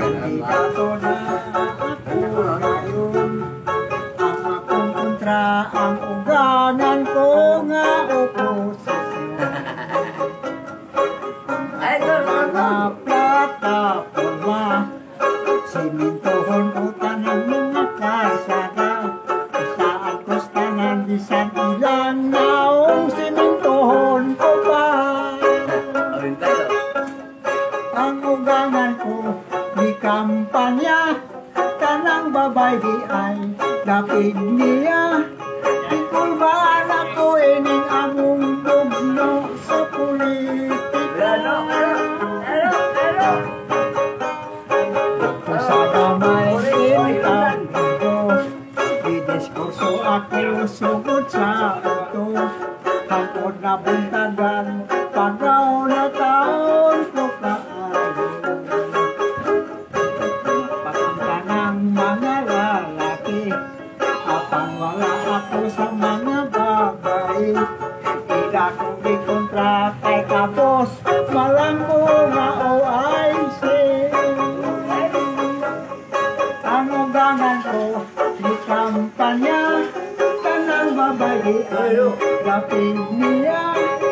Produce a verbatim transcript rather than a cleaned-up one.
kandidato na ako ngayon. Ang akong kontra, ang uganan ko nga oposisyon. Mga plataforma, simintohon o tanan mga kasada. Isaat ko's tanan, bisan ilang naong simintohon ko pa. Ang ugangan ko, di kampanya, tanang babay di ay dapig niya. Ikul ba ako ining among bugno sa politika. Sa damay intang ko, didiskurso ako sugod sa auto. Hangkod na buntagan, pagaw na taon ko kaayon. Patangka ng mga lalaki, apang wala ako sa mga babae. Ida kong di kontra kay kapos, malang ko nga O I C. Ang ugangan ko, di kampanya, tanang babae ay dapig niya.